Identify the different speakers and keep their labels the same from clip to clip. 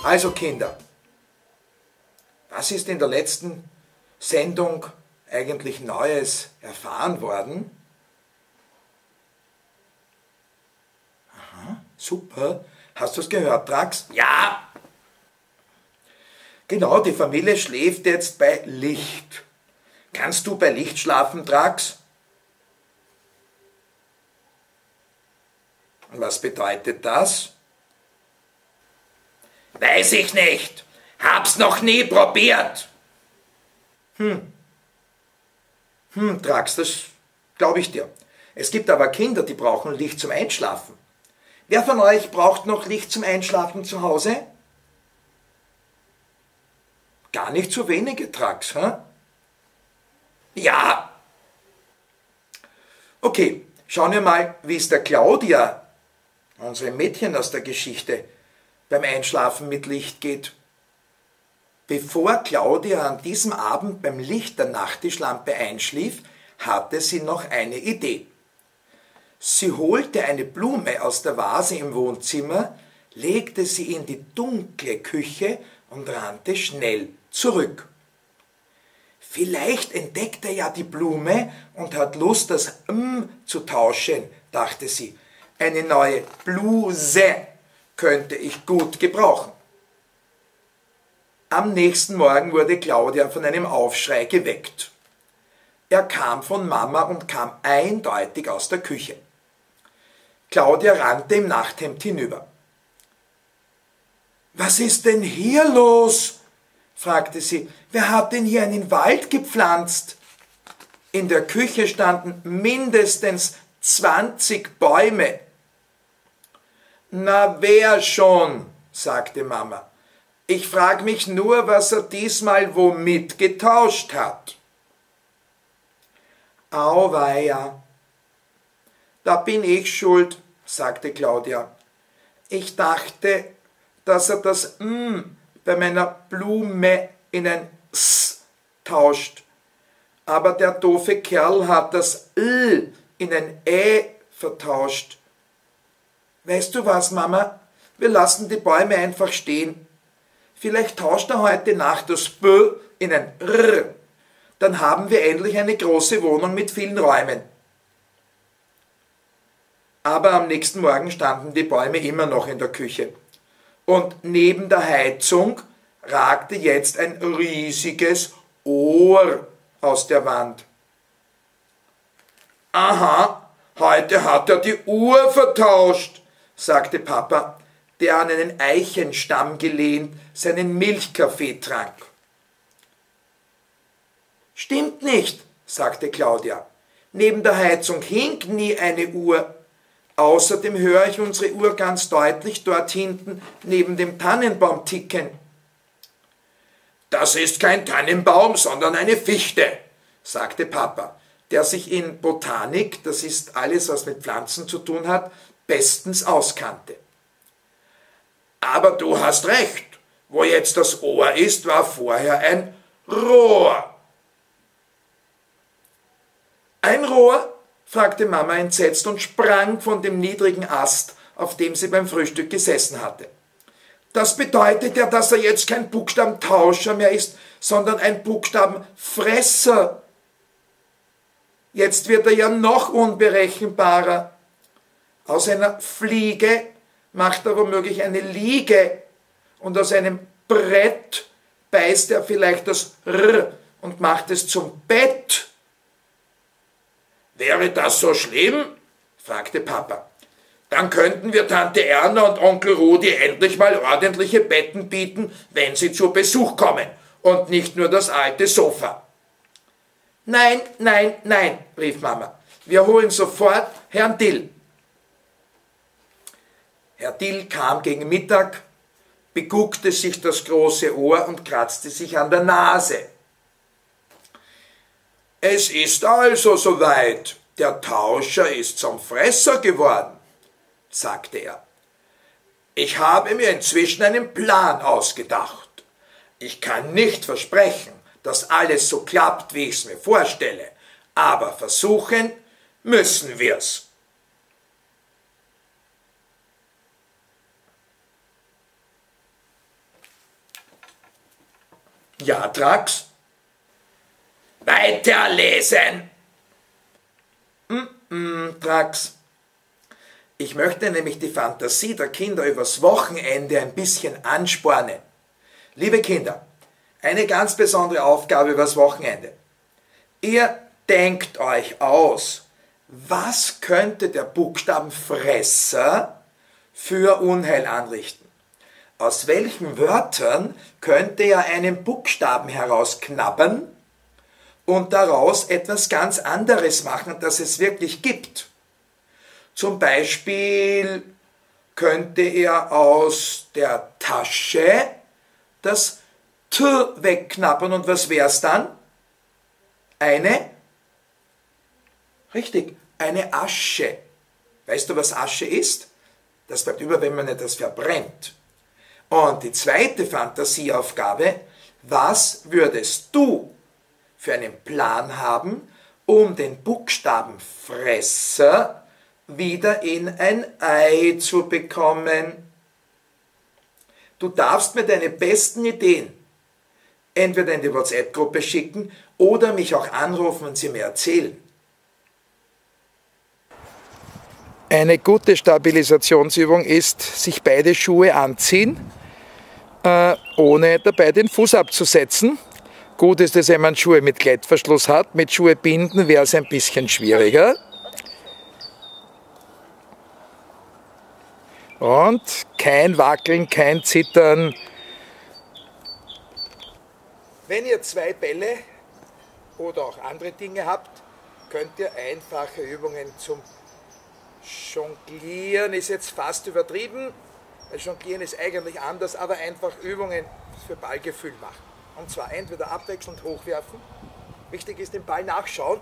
Speaker 1: Also Kinder, was ist in der letzten Sendung eigentlich Neues erfahren worden? Aha, super. Hast du es gehört, Drax?
Speaker 2: Ja.
Speaker 1: Genau, die Familie schläft jetzt bei Licht. Kannst du bei Licht schlafen, Drax? Was bedeutet das?
Speaker 2: Weiß ich nicht. Hab's noch nie probiert.
Speaker 1: Drax, das glaube ich dir. Es gibt aber Kinder, die brauchen Licht zum Einschlafen. Wer von euch braucht noch Licht zum Einschlafen zu Hause? Gar nicht so wenige, Drax, hä?
Speaker 2: Ja.
Speaker 1: Okay, schauen wir mal, wie es der Claudia, unserem Mädchen aus der Geschichte, beim Einschlafen mit Licht geht. Bevor Claudia an diesem Abend beim Licht der Nachttischlampe einschlief, hatte sie noch eine Idee. Sie holte eine Blume aus der Vase im Wohnzimmer, legte sie in die dunkle Küche und rannte schnell zurück. Vielleicht entdeckt er ja die Blume und hat Lust, das zu tauschen, dachte sie. Eine neue Bluse könnte ich gut gebrauchen. Am nächsten Morgen wurde Claudia von einem Aufschrei geweckt. Er kam von Mama und kam eindeutig aus der Küche. Claudia rannte im Nachthemd hinüber. »Was ist denn hier los?« fragte sie. »Wer hat denn hier einen Wald gepflanzt?« In der Küche standen mindestens 20 Bäume. »Na, wer schon?« sagte Mama. »Ich frage mich nur, was er diesmal womit getauscht hat.« »Auweia, da bin ich schuld«, sagte Claudia. »Ich dachte, dass er das bei meiner Blume in ein S tauscht. Aber der doofe Kerl hat das L in ein Ä vertauscht. Weißt du was, Mama? Wir lassen die Bäume einfach stehen. Vielleicht tauscht er heute Nacht das B in ein R. Dann haben wir endlich eine große Wohnung mit vielen Räumen.« Aber am nächsten Morgen standen die Bäume immer noch in der Küche. Und neben der Heizung ragte jetzt ein riesiges Ohr aus der Wand. »Aha, heute hat er die Uhr vertauscht«, sagte Papa, der an einen Eichenstamm gelehnt seinen Milchkaffee trank. »Stimmt nicht«, sagte Claudia. »Neben der Heizung hing nie eine Uhr. Außerdem höre ich unsere Uhr ganz deutlich dort hinten neben dem Tannenbaum ticken.« »Das ist kein Tannenbaum, sondern eine Fichte«, sagte Papa, der sich in Botanik, das ist alles, was mit Pflanzen zu tun hat, bestens auskannte. »Aber du hast recht, wo jetzt das Ohr ist, war vorher ein Rohr.« »Ein Rohr?« fragte Mama entsetzt und sprang von dem niedrigen Ast, auf dem sie beim Frühstück gesessen hatte. »Das bedeutet ja, dass er jetzt kein Buchstabentauscher mehr ist, sondern ein Buchstabenfresser. Jetzt wird er ja noch unberechenbarer. Aus einer Fliege macht er womöglich eine Liege und aus einem Brett beißt er vielleicht das R und macht es zum Bett.«
Speaker 2: »Wäre das so schlimm?«
Speaker 1: fragte Papa.
Speaker 2: »Dann könnten wir Tante Erna und Onkel Rudi endlich mal ordentliche Betten bieten, wenn sie zu Besuch kommen und nicht nur das alte Sofa.«
Speaker 1: »Nein, nein, nein«, rief Mama. »Wir holen sofort Herrn Dill.« Herr Dill kam gegen Mittag, beguckte sich das große Ohr und kratzte sich an der Nase. »Es ist also soweit, der Tauscher ist zum Fresser geworden«, sagte er. »Ich habe mir inzwischen einen Plan ausgedacht. Ich kann nicht versprechen, dass alles so klappt, wie ich es mir vorstelle, aber versuchen müssen wir's.«
Speaker 2: Ja, Drax? Weiterlesen!
Speaker 1: Drax. Ich möchte nämlich die Fantasie der Kinder übers Wochenende ein bisschen anspornen. Liebe Kinder, eine ganz besondere Aufgabe übers Wochenende. Ihr denkt euch aus, was könnte der Buchstabenfresser für Unheil anrichten? Aus welchen Wörtern könnte er einen Buchstaben herausknabbern und daraus etwas ganz anderes machen, das es wirklich gibt? Zum Beispiel könnte er aus der Tasche das T wegknabbern und was wäre es dann? Richtig, eine Asche. Weißt du, was Asche ist? Das bleibt über, wenn man etwas verbrennt. Und die zweite Fantasieaufgabe, was würdest du für einen Plan haben, um den Buchstabenfresser wieder in ein Ei zu bekommen? Du darfst mir deine besten Ideen entweder in die WhatsApp-Gruppe schicken oder mich auch anrufen und sie mir erzählen. Eine gute Stabilisationsübung ist, sich beide Schuhe anziehen, ohne dabei den Fuß abzusetzen. Gut ist es, wenn man Schuhe mit Klettverschluss hat. Mit Schuhe binden wäre es ein bisschen schwieriger. Und kein Wackeln, kein Zittern. Wenn ihr zwei Bälle oder auch andere Dinge habt, könnt ihr einfache Übungen zum Jonglieren, ist jetzt fast übertrieben, weil Jonglieren ist eigentlich anders, aber einfach Übungen für Ballgefühl machen. Und zwar entweder abwechselnd hochwerfen, wichtig ist den Ball nachschauen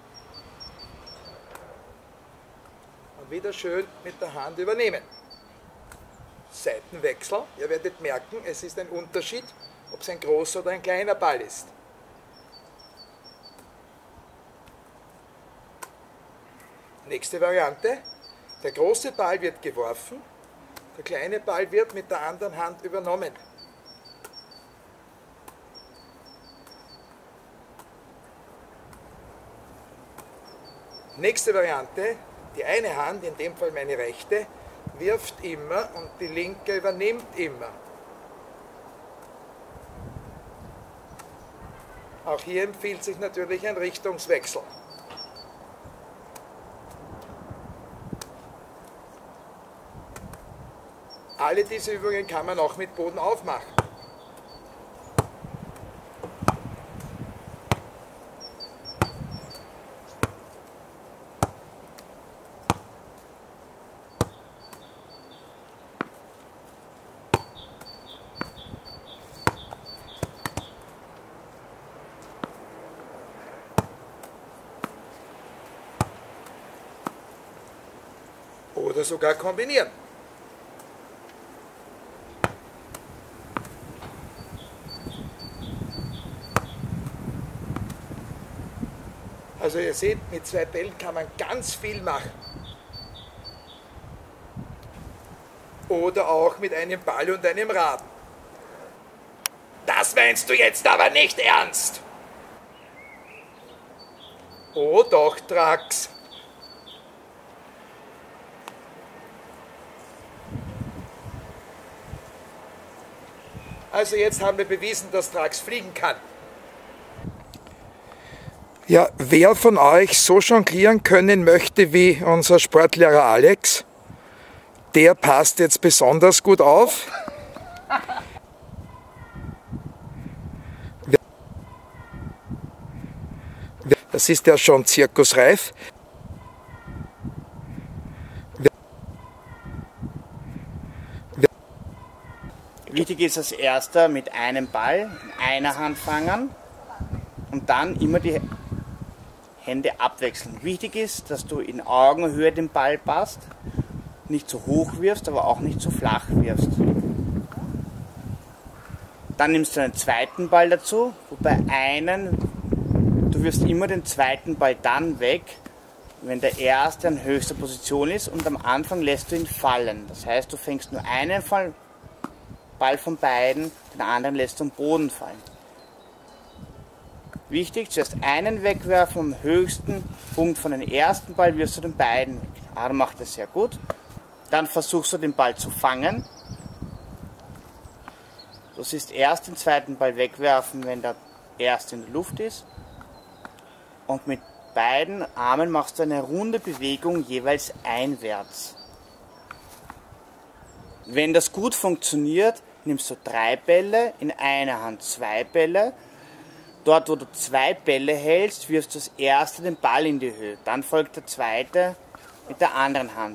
Speaker 1: und wieder schön mit der Hand übernehmen. Seitenwechsel, ihr werdet merken, es ist ein Unterschied, ob es ein großer oder ein kleiner Ball ist. Nächste Variante, der große Ball wird geworfen, der kleine Ball wird mit der anderen Hand übernommen. Nächste Variante, die eine Hand, in dem Fall meine rechte, wirft immer und die linke übernimmt immer. Auch hier empfiehlt sich natürlich ein Richtungswechsel. Alle diese Übungen kann man auch mit Boden aufmachen. Oder sogar kombinieren. Also ihr seht, mit zwei Bällen kann man ganz viel machen. Oder auch mit einem Ball und einem Rad.
Speaker 2: Das meinst du jetzt aber nicht ernst?
Speaker 1: Oh doch, Drax. Also jetzt haben wir bewiesen, dass Drax fliegen kann. Ja, wer von euch so jonglieren können möchte wie unser Sportlehrer Alex, der passt jetzt besonders gut auf. Das ist ja schon zirkusreif.
Speaker 3: Wichtig ist als erster mit einem Ball in einer Hand fangen und dann immer die Hände abwechseln. Wichtig ist, dass du in Augenhöhe den Ball passt, nicht zu hoch wirfst, aber auch nicht zu flach wirfst. Dann nimmst du einen zweiten Ball dazu, wobei du wirfst immer den zweiten Ball dann weg, wenn der erste in höchster Position ist und am Anfang lässt du ihn fallen. Das heißt, du fängst nur einen Ball von beiden, den anderen lässt du am Boden fallen. Wichtig, zuerst einen wegwerfen, am höchsten Punkt von dem ersten Ball wirfst du den beiden weg. Aaron macht das sehr gut. Dann versuchst du den Ball zu fangen. Du siehst erst den zweiten Ball wegwerfen, wenn der erste in der Luft ist. Und mit beiden Armen machst du eine runde Bewegung jeweils einwärts. Wenn das gut funktioniert, nimmst du 3 Bälle, in einer Hand 2 Bälle. Dort, wo du 2 Bälle hältst, wirfst du das erste den Ball in die Höhe. Dann folgt der zweite mit der anderen Hand.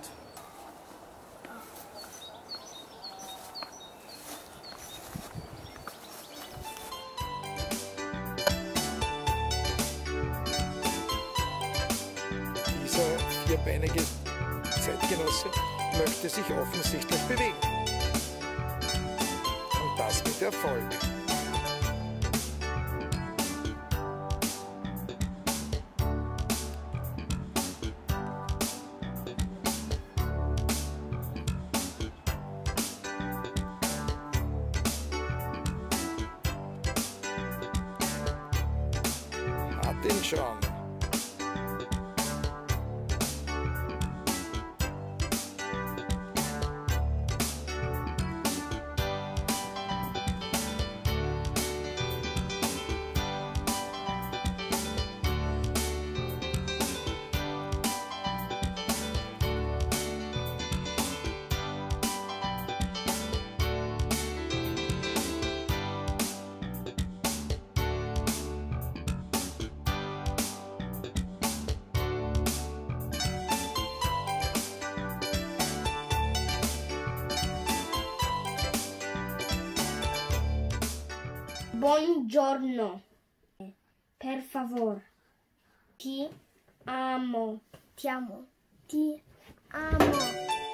Speaker 1: Dieser vierbeinige Zeitgenosse möchte sich offensichtlich bewegen. Und das mit Erfolg. Hat ihn schon.
Speaker 4: Buongiorno. Per favor. Ti amo. Ti amo. Ti amo.